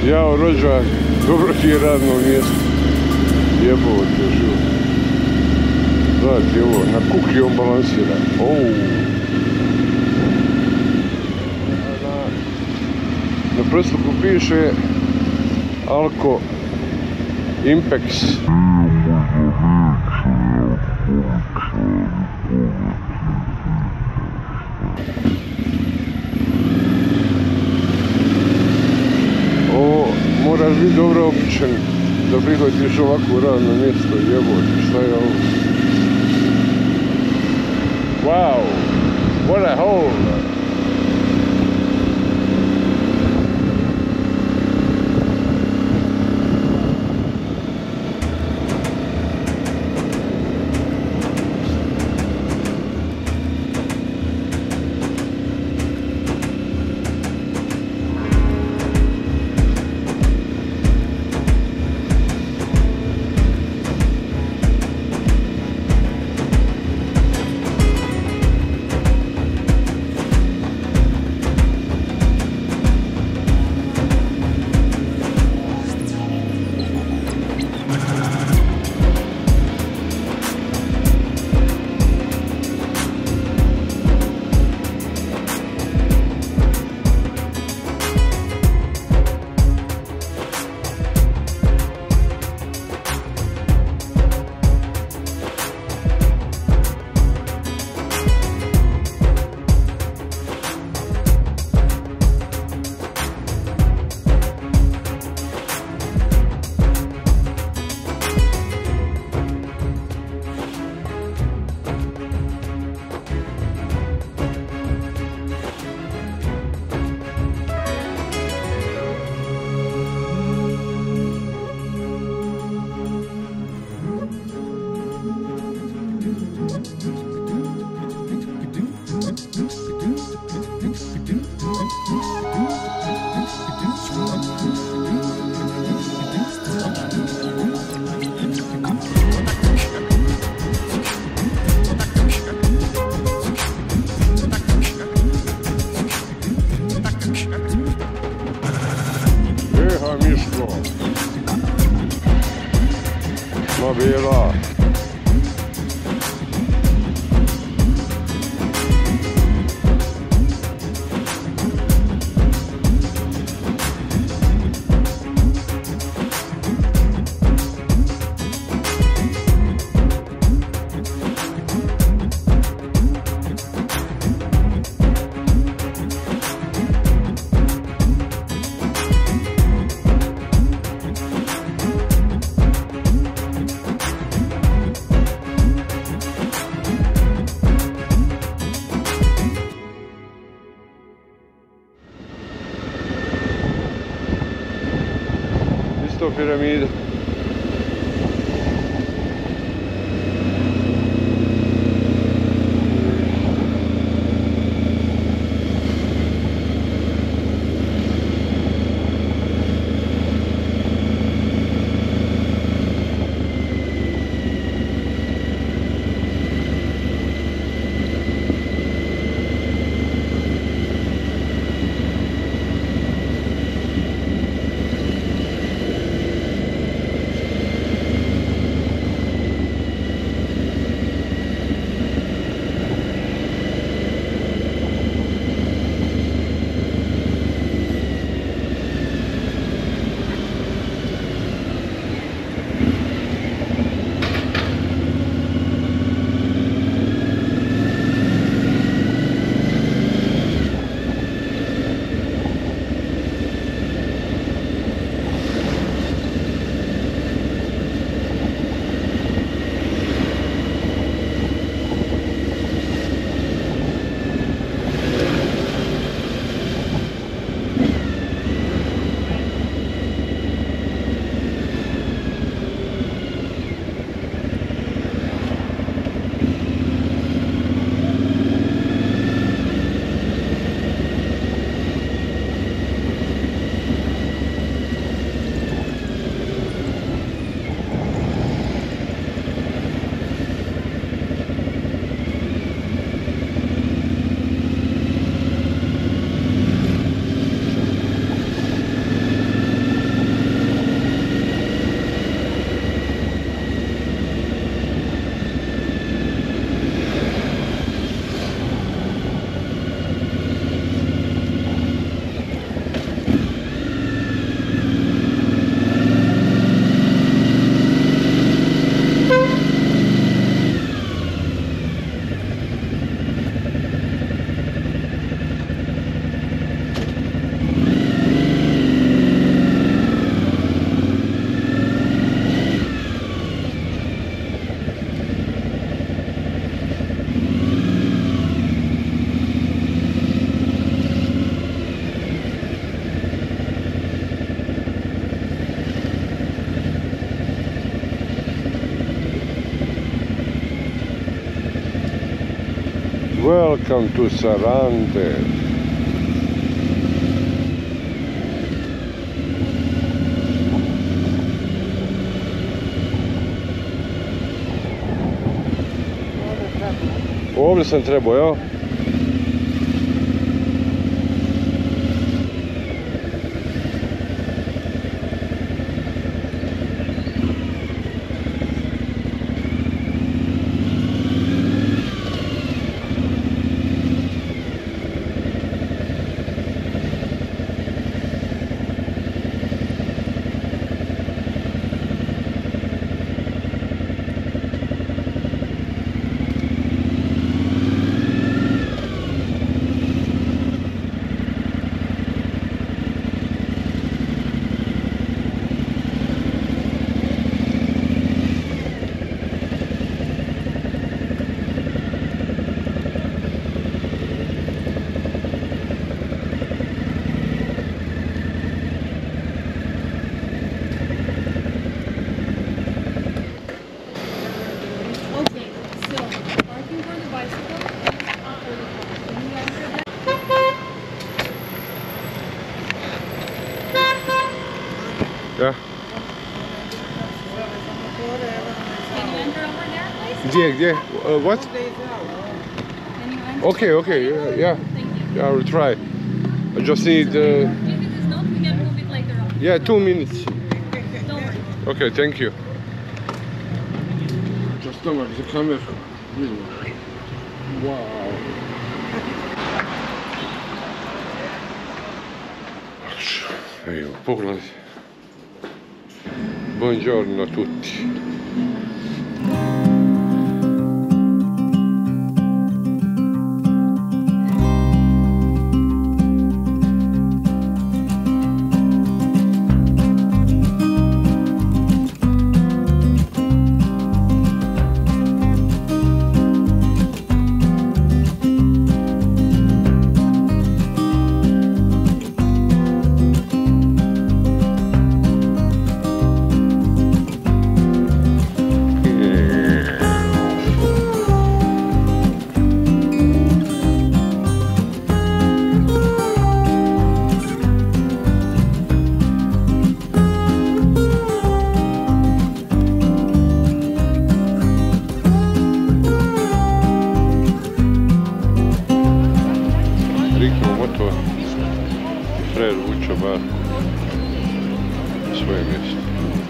Jao, rođak, dobro ti je radno mjesto. Jebovo te život. Gledajte ovo, na kuklji on balansira. Na prsluku piše Alko Impex. Ovo moraš biti dobro obučen da prihvatiš ovako radno mjesto. Jebote, šta je ovo? Wow, what a hole! Bila. Piramida. Welcome to Sarande. Ovdje sam trebao, ja? Yeah. Can you enter over there, please? Где? What? Can you enter? Okay, yeah. Thank you. Yeah, I will try. I just need, If it is not, we can move it later on. yeah, 2 minutes. Don't worry. Okay, thank you. Just stomak za kameru. Wow. Evo, pogledaj. Buongiorno a tutti. Fred vuče bar na svoje mjesto.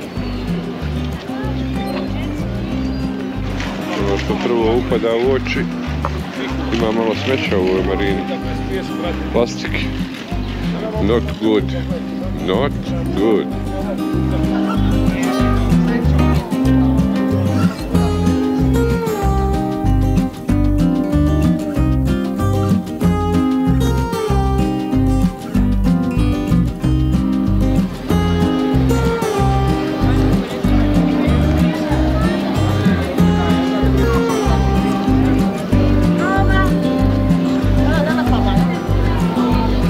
Ono što prvo upada u oči, ima malo smeća u ovoj marini. Plastik. Not good. Not good.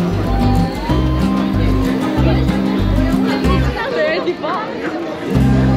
Ready,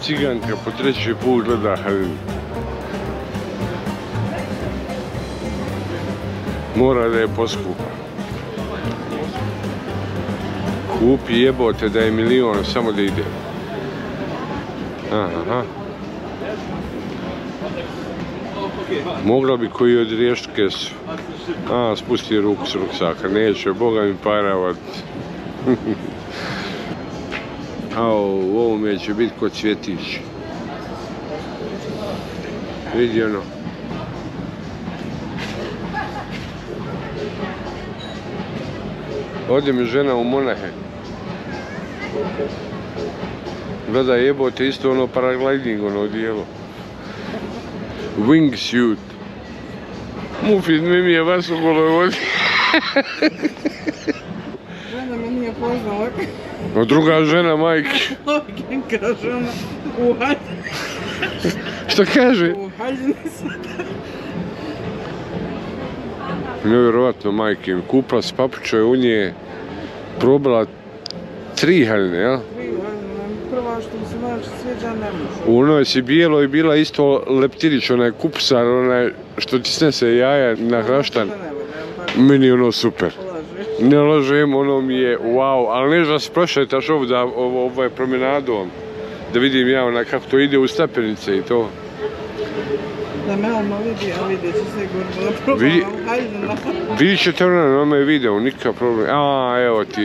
ciganka po treći put gleda haljinu. Mora da je poskupa. Kupi jebote da je milion, samo da ide. Aha. Mogla bi koji odriješiti kesu. Spusti ruku s ruksaka. Neće, Boga mi paravat. U ovome će biti kod cvjetić. Vidi ono. Ode mi žena u Monahe. Gleda jebote isto ono paragliding ono dijelo. Wingsuit. Mufid mi je vas u goloj vodi. Žena me nije poznala. Druga žena, majke. Kaže ona, u haljini. Što kaže? U haljini sad. Nevjerovatno, majke. Kupila s papuče u nje, probala 3 haljine, jel? 3 haljine. Prva što mi se najviše sviđa, ne može. U onoj si bijelo i bila isto leptirić, onaj kupsar, onaj što ti snese jaja na hraštan. Meni je ono super. Ne lažem, ono mi je wow, ali nešto da se prošetaš ovdje ovaj promenadom, da vidim ja ona kako to ide u stepenice i to. Da me ono vidi, a vidjet će sigurno da probam haljina. Vidit ćete ono na onome videu, nikakav problem. Evo ti.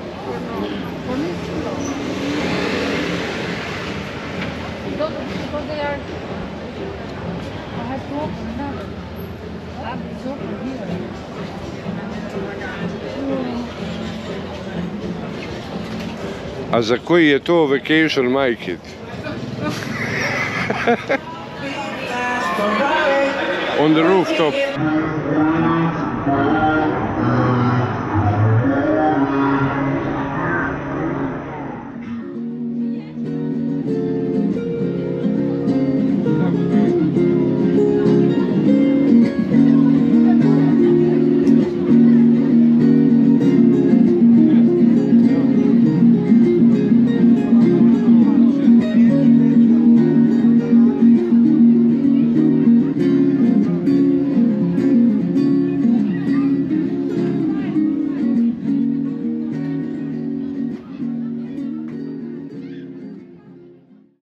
A za koji je to vacation, majke? On the rooftop.